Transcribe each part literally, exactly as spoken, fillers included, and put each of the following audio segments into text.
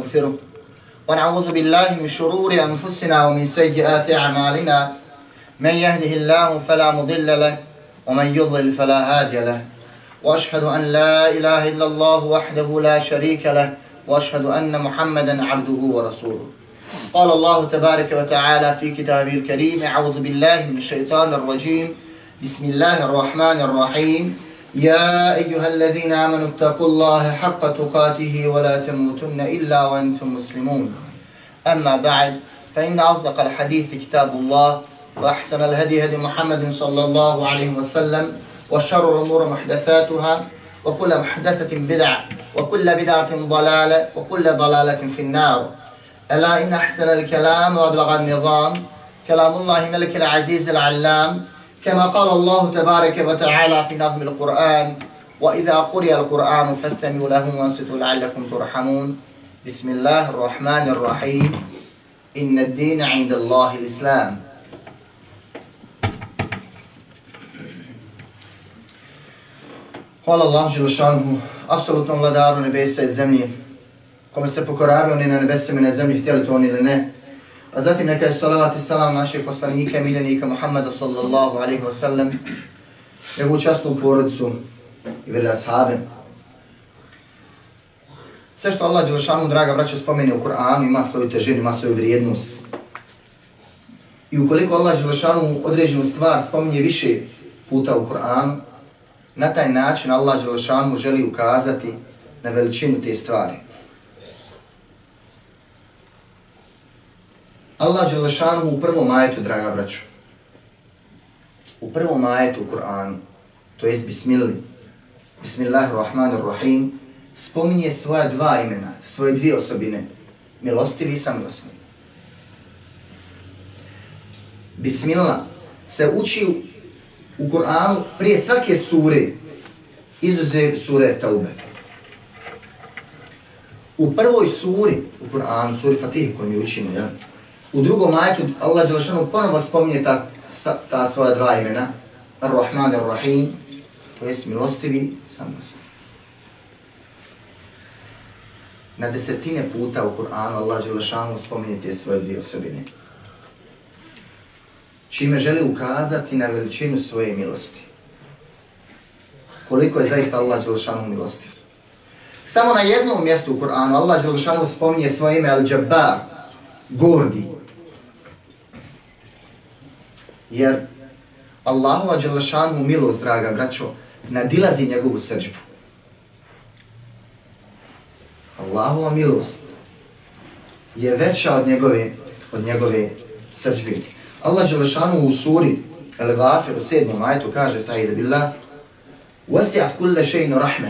ونستغفره ونعوذ بالله من شرور أنفسنا ومن سيئات أعمالنا من يهده الله فلا مضل له ومن يضلل فلا هادي له وأشهد أن لا إله إلا الله وحده لا شريك له وأشهد أن محمدا عبده ورسوله. قال الله تبارك وتعالى في كتابه الكريم: أعوذ بالله من الشيطان الرجيم بسم الله الرحمن الرحيم يا أيها الذين آمنوا اتقوا الله حق تقاته ولا تموتن إلا وأنتم مسلمون. أما بعد، فإن أصدق الحديث كتاب الله، وأحسن الهدي هدي محمد صلى الله عليه وسلم، وشر الأمور محدثاتها، وكل محدثة بدعة، وكل بدعة ضلالة، وكل ضلالة في النار. ألا إن أحسن الكلام وأبلغ النظام كلام الله ملك العزيز العلام، كما قال الله تبارك وتعالى في نظم القرآن: وإذا قرئ القرآن فاستمعوا له وانصتوا لعلكم ترحمون. بسم الله الرحمن الرحيم. إن الدين عند الله الإسلام. Hvala Allahu dželešanuhu, apsolutnom vladaru nebesa i zemlje, kome se pokoravio ni na nebesima i na zemlji, htjeli to oni ili ne. A zatim neka je salavat i salam naših poslanika i miljenika Muhammeda sallallahu alaihi wa sallam, njegovu časnu porodicu i veli ashabe. Sve što Allah dželešanuhu, draga braćo, spomeni u Kur'anu ima svoju težinu, ima svoju vrijednost. I ukoliko Allah dželešanuhu određenu stvar spominje više puta u Kur'anu, na taj način Allah dželešanuhu želi ukazati na veličinu te stvari. Allah dželešanuhu u prvom ajetu, draga braćo, u prvom ajetu u Kur'anu, to jest Bismillah, Bismillahirrahmanirrahim, spominje svoja dva imena, svoje dvije osobine, milostivi i samilosni. Bismillah se uči u Kur'anu prije svake sure, izuzev sure Taube. U prvoj suri u Kur'anu, suri Fatih koju mi učimo, ja, u drugom ajetu Allah dželešanuhu ponovo spominje ta, ta svoja dva imena, Ar-Rahman Ar-Rahim, to jest milostivi, samilosni. Na desetine puta u Kur'anu Allah dželešanuhu spominje te svoje dvije osobine, čime želi ukazati na veličinu svoje milosti. Koliko je zaista Allah dželešanuhu milostiv. Samo na jednom mjestu u Kur'anu Allah dželešanuhu spominje svoje ime Al-Jabbar, gordi. Jer Allahova dželešanuhu milost, draga braćo, nadilazi njegovu srdžbu. Allahova milost je veća od njegove, od njegove srdžbe. Allah dželešanuhu u suri Al-Ghafir u sedmom ajetu kaže: Estaizu billah, wasi'at kulla shay'in rahme.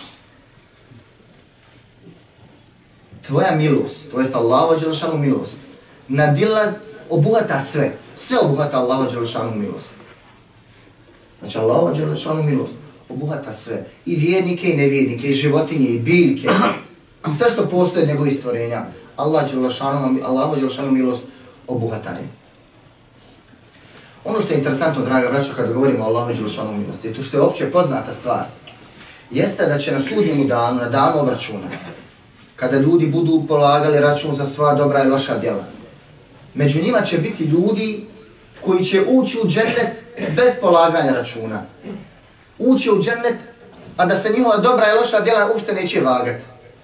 Tvoja milost, to jest Allahova dželešanuhu milost, nadila, obuhvata sve. Sve obuhvata Allahova dželešanuhu milost. Znači Allahova dželešanuhu milost obuhvata sve. I vjernike i nevjernike, i životinje, i biljke. I sve što postoje od njegovih stvorenja. Allah dželešanuhu, Allahova dželešanuhu milost obuhvata je. Ono što je interesantno, draga braćo, kada govorimo o Allahu dželešanuhu milosti, to što je opće poznata stvar, jeste da će na sudnjemu danu, na danu obračuna, kada ljudi budu polagali račun za sva dobra i loša djela, među njima će biti ljudi koji će ući u džennet bez polaganja računa. Ući u džennet, a da se njihova dobra i loša djela uopšte neće vagati.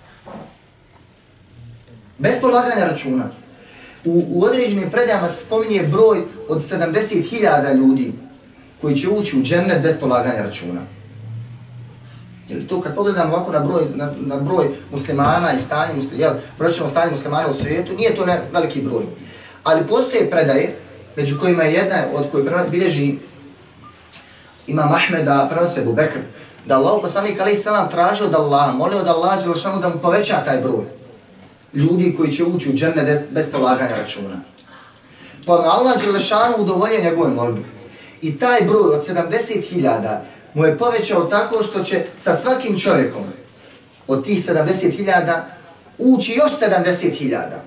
Bez polaganja računa. U, u određenim predajama spominje broj od sedamdeset hiljada ljudi koji će ući u džennet bez polaganja računa. Jer to kad pogledamo ovako na broj, na, na broj muslimana i stanje, jel, broćemo stanje muslimana u svijetu, nije to ne veliki broj. Ali postoje predaje, među kojima je jedna od koje bilježi Imam Ahmeda, prenosi Ebu Bekr, da Allah poslanik alejhi selam tražio od Allaha, molio od Allaha dželešanuhu da mu poveća taj broj ljudi koji će ući u džennet bez polaganja računa. Pa Allah dželešanuhu udovoljio njegove molbe. I taj broj od sedamdeset hiljada mu je povećao tako što će sa svakim čovjekom od tih sedamdeset hiljada ući još sedamdeset hiljada.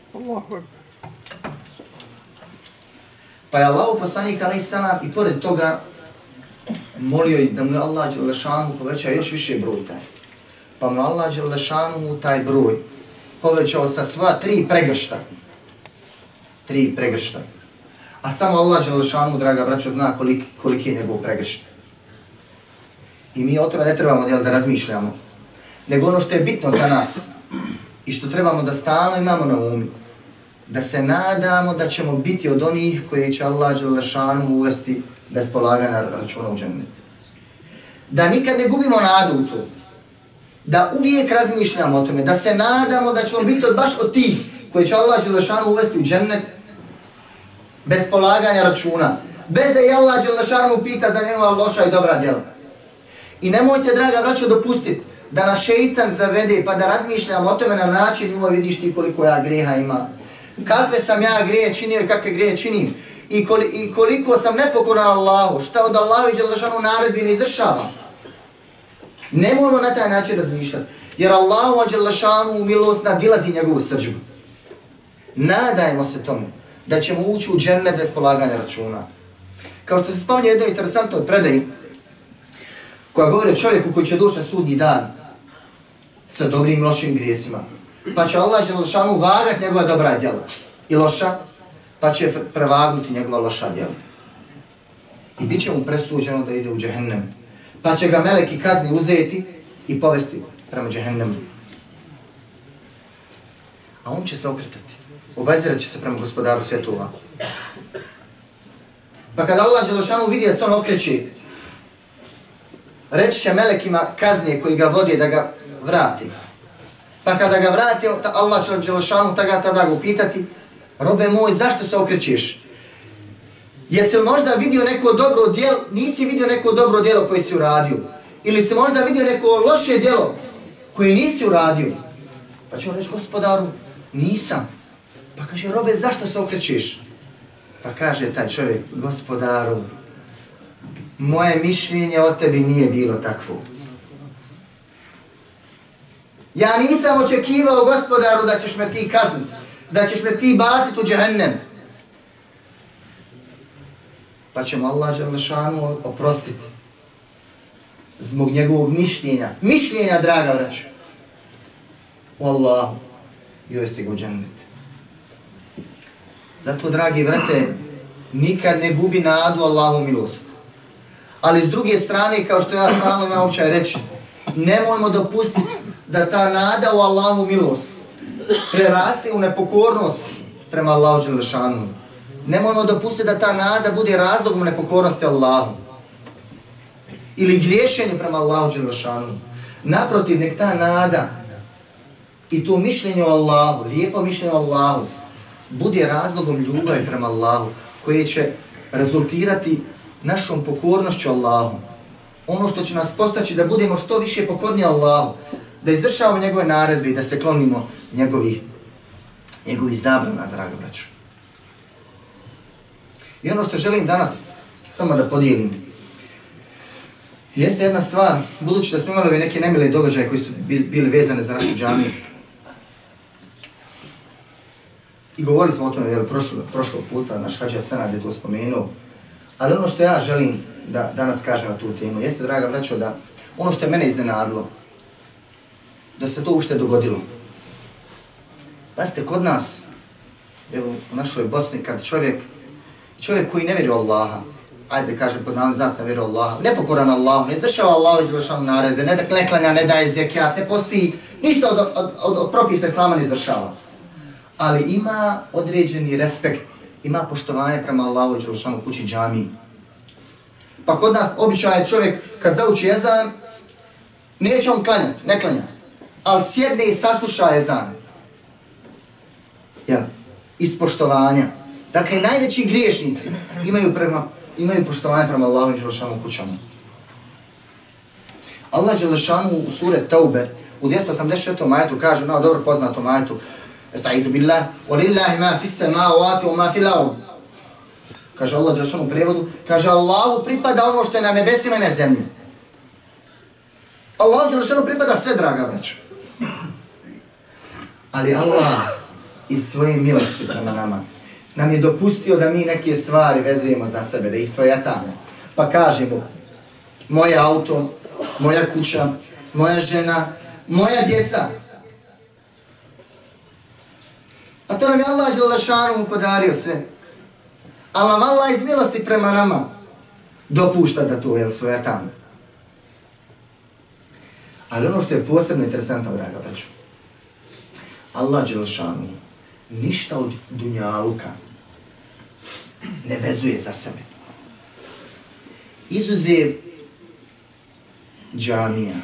Pa je Allah poslanik alejhi selam i pored toga molio da mu je Allah dželešanuhu poveća još više broj taj. Pa mu Allah dželešanuhu taj broj povećao sa sva tri pregršta. Tri pregršta. A samo Allah dželešanu, draga braćo, zna koliki, koliki je njegov pregršt. I mi o tome ne trebamo da razmišljamo. Nego ono što je bitno za nas i što trebamo da stalno imamo na umu, da se nadamo da ćemo biti od onih koji će Allah dželešanu uvesti bez polaganja računa u džennet. Da nikad ne gubimo nadu u to. Da uvijek razmišljamo o tome, da se nadamo da ćemo biti od, baš od tih koji će Allah dželešanu uvesti u džennet bez polaganja računa. Bez da je Allah dželešanu pita za njegova loša i dobra djela. I nemojte, draga braćo, dopustiti da nas šeitan zavede pa da razmišljamo o tome na način, joj vidiš ti koliko ja grijeha ima. Kakve sam ja grije činio i kakve grije činim. I, koli, i koliko sam nepokoran Allahu. Šta od Allahu i dželešanu naredbi ne izvršava. Nemojmo na taj način razmišljati. Jer Allahu dželešanu milost nadilazi njegovu srdžbu. Nadajmo se tome da ćemo ući u džennet bez polaganja računa. Kao što se spominje jednoj interesantnoj predaji koja govori o čovjeku koji će doći na sudnji dan sa dobrim i lošim grijesima. Pa će Allah dželešanu vagat njegova dobra djela i loša, pa će prevagnuti njegova loša djela. I bit će mu presuđeno da ide u džehennem. Pa će ga meleki kazni uzeti i povesti prema džehennemu. A on će se okretati. Obazirat će se prema gospodaru svjetova. Pa kada Allah dželešanu vidi da se on okreće, reći će melekima kaznije koji ga vode da ga vrati. Pa kada ga vrati, Allah dželešanu tada, tada ga upitati, robe moj, zašto se okrećeš? Jesi li možda vidio neko dobro djelo, nisi vidio neko dobro djelo koje si uradio? Ili si možda vidio neko loše djelo koje nisi uradio? Pa će on reći, gospodaru, nisam. Pa kaže, robe, zašto se okrećeš? Pa kaže taj čovjek, gospodaru, moje mišljenje o tebi nije bilo takvo. Ja nisam očekivao, gospodaru, da ćeš me ti kazniti, da ćeš me ti baciti u džehennem. Pa će mu Allah dželešanu oprostiti zbog njegovog mišljenja. Mišljenja, draga braćo. O Allahu, i uvesti ga u džennet. Zato, dragi brate, nikad ne gubi nadu Allahu milost. Ali s druge strane, kao što ja stalno imam običaj reći, nemojmo dopustiti da ta nada u Allahu milost preraste u nepokornost prema Allahu dželešanu. Nemojmo dopustiti da ta nada bude razlogom nepokornosti Allahu. Ili griješenje prema Allahu dželešanu. Naprotiv, nek ta nada i to mišljenje o Allahu, lijepo mišljenje o Allahu, bude razlogom ljubavi prema Allahu, koje će rezultirati našom pokornošću Allahu. Ono što će nas postaći da budemo što više pokorni Allahu, da izvršavamo njegove naredbe i da se klonimo njegovi, njegovi zabrana, draga braćo. I ono što želim danas samo da podijelim, jeste jedna stvar, budući da smo imali neke nemile događaje koji su bili vezane za našu džamiju. I govorili smo o tome jel, prošlo, prošlog puta, naš Hadžija Senad je to spomenuo. Ali ono što ja želim da danas kažem na tu temu, jeste, draga braćo, da ono što je mene iznenadilo, da se to uopšte dogodilo. Pazite, kod nas, jel, u našoj Bosni, kad čovjek, čovjek koji ne vjeruje u Allaha, ajde kažem pod navodnim znacima ne vjeruje u Allaha, nepokoran Allahu, ne izvršava Allahu dželešanu naredbe, ne da klanja, ne daje zekijat, ne posti, ništa od, od, od, od propisa islama ne izvršava. Ali ima određeni respekt, ima poštovanje prema Allahu dželešanu kući džamiji. Pa kod nas običaj je čovjek kad zauči ezan, neće on klanjati, ne klanja, ali sjedne i sasluša ezan. Jel? Iz poštovanja. Dakle, najveći griješnici imaju, prema, imaju poštovanje prema Allahu dželešanu kućama. Allah dželešanu u sure Taube u dvjesto osamdeset četvrtom ajetu kaže, na dobro poznatom ajetu, Estaizu billah, وَلِلَّهِ مَا فِي السَّمَاوَاتِ وَمَا فِي الْأَرْضِ. Kaže Allah dželešanu u prijevodu, kaže Allahu pripada ono što je na nebesima i na zemlji. Allahu dželešanu pripada sve, draga braćo. Ali Allah iz svoje milosti prema nama nam je dopustio da mi neke stvari vezujemo za sebe, da ih svojatamo. Pa kažemo, moje auto, moja kuća, moja žena, moja djeca. A to nam je Allah dželešanu podario sve. Ali nam Allah iz milosti prema nama dopušta da to je svoja tamo. Ali ono što je posebno interesantno, draga braćo, Allah dželešanu ništa od dunjaluka ne vezuje za sebe. Izuzev džamija.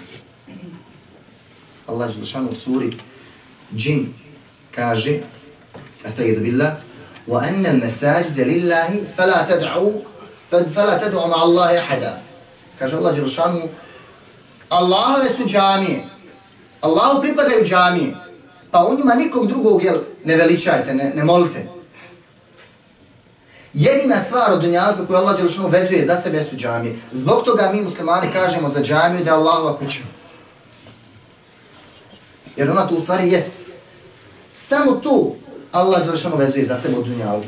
Allah dželešanu u suri Džin kaže, astagfiru billah, وَأَنَّ الْمَسَاجِدَ لِلَّهِ فَلَا تَدْعُوا فَلَا تَدْعُوا مَعَ اللَّهِ أَحَدًا. Kaže Allah dželešanu, Allahove su džamije. Allahu pripadaju džamije. Pa u njima nikog drugog jel, ne veličajte, ne, ne molite. Jedina stvar od dunjalka koju Allah dželešanu vezuje za sebe su džamije. Zbog toga mi muslimani kažemo za džamiju da je Allahova kuća. Jer ona tu u stvari jest. Samo tu Allah dželešanu vezuje za sebe od dunjalka.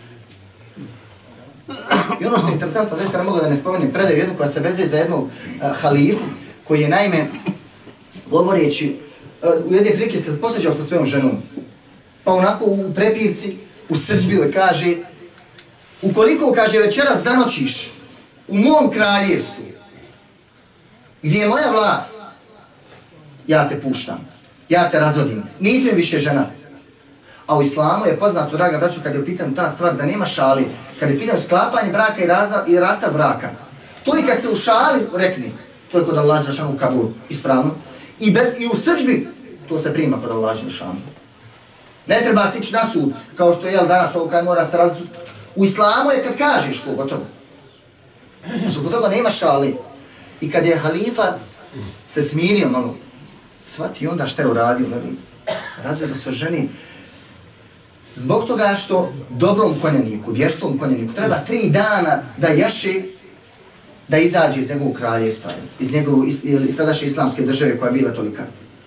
I ono što je interesantno, zaista ne mogu da ne spomenem predaju jednu koja se vezuje za jednog uh, halifu, koji je naime, govoreći, uh, u jedne prilike se posjećao sa svojom ženom. Pa onako u prepirci, u srđbi kaže, ukoliko, kaže, večeras zanoćiš u mom kraljevstvu, gdje je moja vlast, ja te puštam, ja te razvodim, nisam više žena. A u islamu je poznato, draga braću, kad je u pitanju ta stvar da nema šali, kad je u pitanju sklapanje braka i, raza, i rastav braka, to i kad se u šali rekni, to je kod Allah dželešanu u Kabulu, ispravno, i, bez, i u srđbi, to se prima kod Allah dželešanu. Ne treba se ići na sud, kao što je jel, danas ovo kad mora se različiti. U islamu je kad kažeš to, gotovo. Znači, kod toga nema šali. I kad je halifa se smirio malo, shvati onda šta je uradio, razvedo se ženi, zbog toga što dobrom konjaniku, vještom konjaniku, treba tri dana da jaše, da izađe iz njegovog kraljevstva, iz, njegovog, iz, iz tadašnje islamske države koja je bila tolika.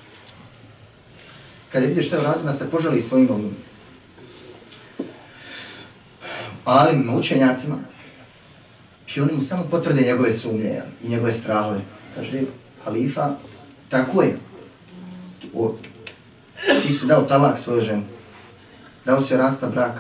Kada vidiš šta je uradio, da se požali svojim ovim alimima, učenjacima, i oni mu samo potvrde njegove sumnje i njegove strahove. Kaže, halifa, tako je. O, ti si dao talak svojoj ženi. Dao se rasta braka.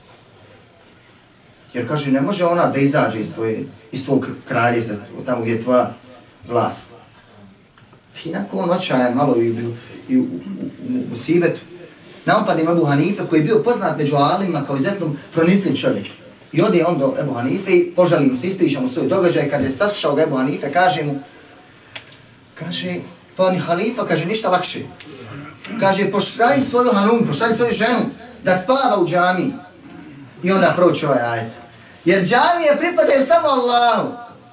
Jer kaže, ne može ona da izađe iz, tvoje, iz tvojeg kralja, tamo gdje je tvoja vlast. I nakon on očajan malo i, i, i u, u, u Sibetu. Napad ima Ebu Hanife koji je bio poznat među alima kao izuzetno pronicljiv čovjek. I ode on do Ebu Hanife i požali mu se, ispriča mu svoj događaj. Kada je saslušao ga Ebu Hanife, kaže mu, kaže, pa ni halifa, kaže, ništa lakše. Kaže, pošalji svoju hanum, pošalji svoju ženu da spava u džamiji. I onda proći ovaj ajet. Jer džamije pripadaju samo Allahu.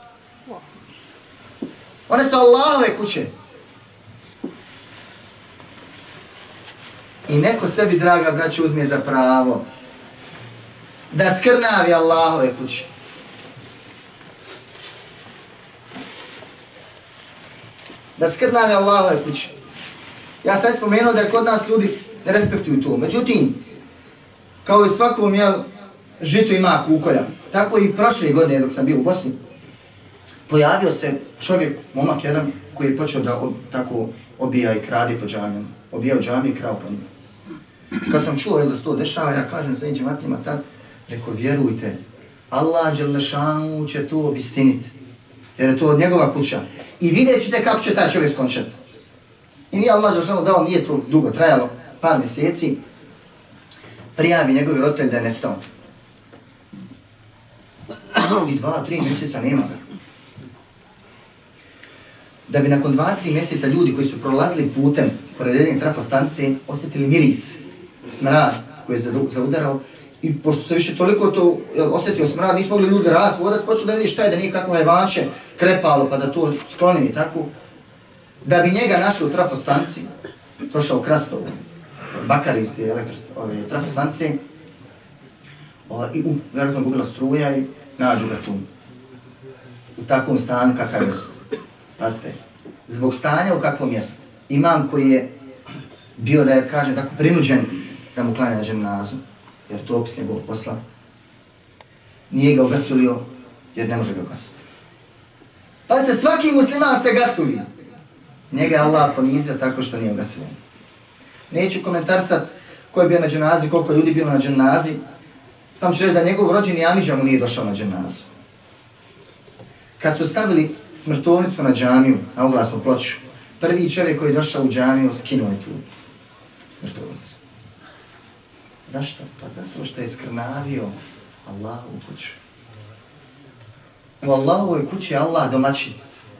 One su Allahove kuće. I neko sebi, draga braće, uzme za pravo da skrnavi Allahove kuće. Da skrnavi Allahove kuće. Ja sam spomenuo da je kod nas ljudi ne respektuju to. Međutim, kao i svakom jel, žitu ima kukolja. Tako i prošle godine dok sam bio u Bosni, pojavio se čovjek, momak jedan, koji je počeo da ob, tako obija i krade po džamijama. Obijao džamije i krao po njima. Kad sam čuo jel, da se to dešava, ja kažem sa neđim vatima tad, reko, vjerujte, Allah dželešanu će to obistiniti. Jer je to od njegova kuća. I vidjet ćete kako će taj čovjek skončati. I nije Allah dželešanu dao, nije to dugo trajalo, par mjeseci, prijavi njegovi roditelj da je nestao. I dva, tri mjeseca nema ga. Da bi nakon dva, tri mjeseca ljudi koji su prolazili putem pored jedne trafostanice osjetili miris, smrad koji je zaudarao i pošto se više toliko to osjetio smrad, nisu mogli ljudi raditi, vodat, počnu da vidi šta je, da nije kakvo hajvanče krepalo pa da to skloni i tako. Da bi njega našli u trafostanici, došao u Krastovu, bakar iz te trafostanice, i u, vjerojatno gubila struja i nađu ga tu. U takvom stanju kakav je. Pazite, zbog stanja u kakvom mjestu. Imam koji je bio, da je kažem tako, prinuđen da mu klanja dženazu, jer to opis njegovog posla. Nije ga ugasulio, jer ne može ga ugasiti. Pazite, svaki musliman se gasuli. Njega je Allah ponizio tako što nije ugasulio. Neću komentarsat ko je bio na dženazi, koliko ljudi bilo na dženazi. Samo ću reći da njegov rođeni amidža mu nije došao na dženazu. Kad su stavili smrtovnicu na džamiju, na oglasnu ploču, prvi čovjek koji je došao u džamiju skinuo je tu smrtovnicu. Zašto? Pa zato što je skrnavio Allahovu kuću. U Allahovoj kući je Allah domaćin.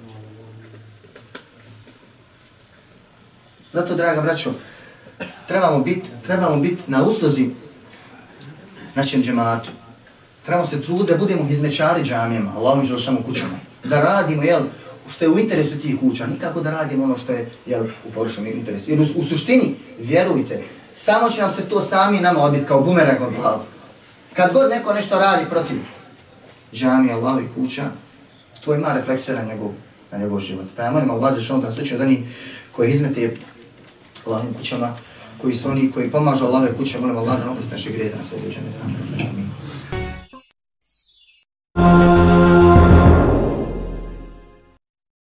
Zato, draga braćo, trebamo biti trebamo bit na usluzi našem džematu. Trebamo se truditi da budemo hizmećari džamijama, Allahom želšanu kućama. Da radimo, jel, što je u interesu tih kuća, nikako da radimo ono što je, jel, u pogrešnom interesu. Jer u, u suštini, vjerujte, samo će nam se to sami nama odbiti kao bumerang od glavu. Kad god neko nešto radi protiv džamija, Allahovi kuća, to ima refleksija na njegov, na njegov život. Pa ja molim Allah da što on da slučaju od onih koji izmete Allahovim kućama, koji su oni koji pomažu Allahove kuće, molim Allah da oprosti naše grijehe na svoj uđene. Amin.